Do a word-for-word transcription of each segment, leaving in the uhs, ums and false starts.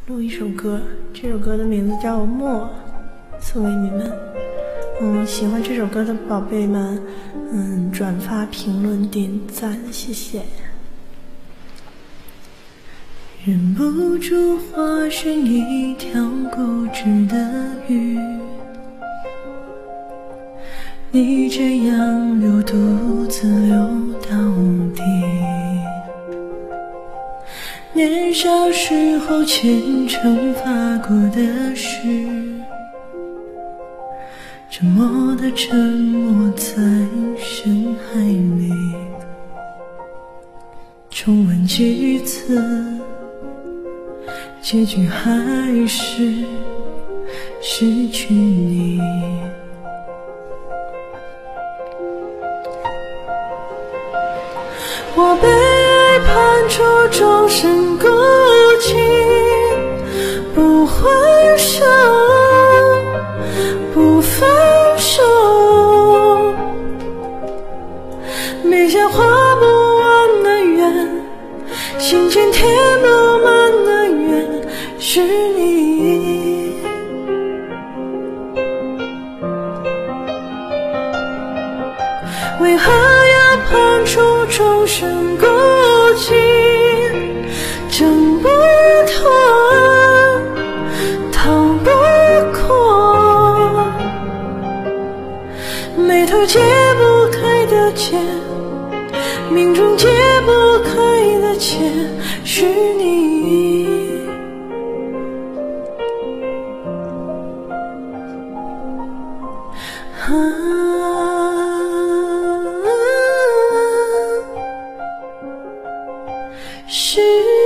录一首歌，这首歌的名字叫《默》，送给你们。嗯，喜欢这首歌的宝贝们，嗯，转发、评论、点赞，谢谢。忍不住化身一条固执的鱼，你这样流独自流到底。年少时候虔诚发过的誓，沉默的沉没在深海里。重温几次，结局还是失去你。我被爱判处终身孤寂，不还手，不放手，没下画不完的圆，心间填不满的缘，是你。为何要判处终身孤寂，挣不脱，逃不过，眉头解不开的结，命中解不开的结，是你。啊，失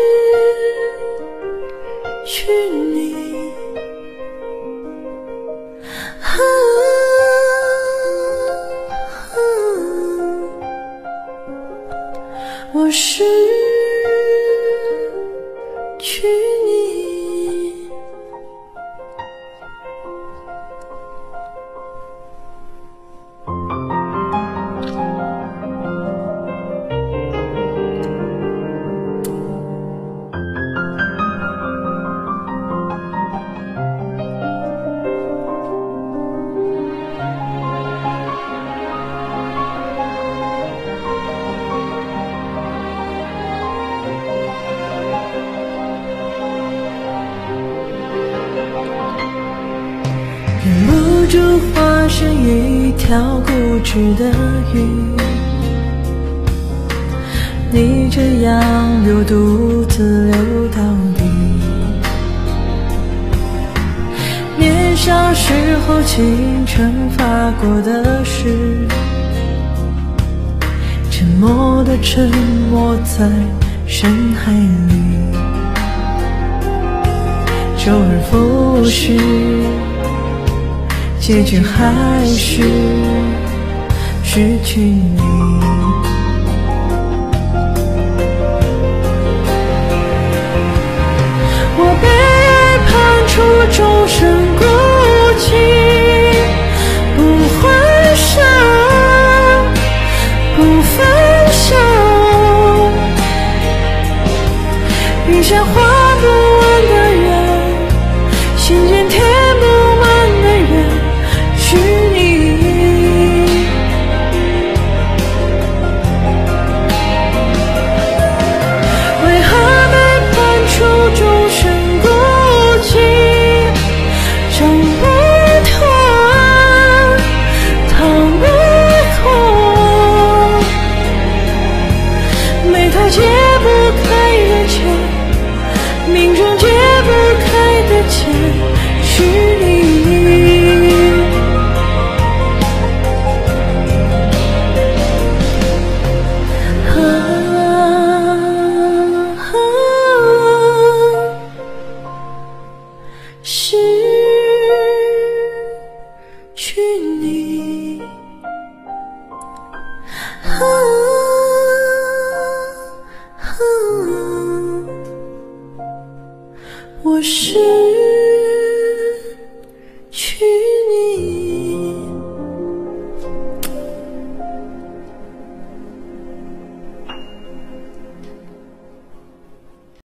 去你，啊啊，我失去你。忍不住化身一条固执的鱼，你这样流独自流到底。年少时候虔诚发过的誓，沉默的沉没在深海里，周而复始，结局还是失去你。我被爱判处终身孤寂，不还手，不放手，余下画不完的圆，心间填不满的缘，是你。为何被判处终身孤寂，挣不脱，逃不过，眉头解不开的结，命中解不开的结，是你。啊啊，失去你，啊啊，我是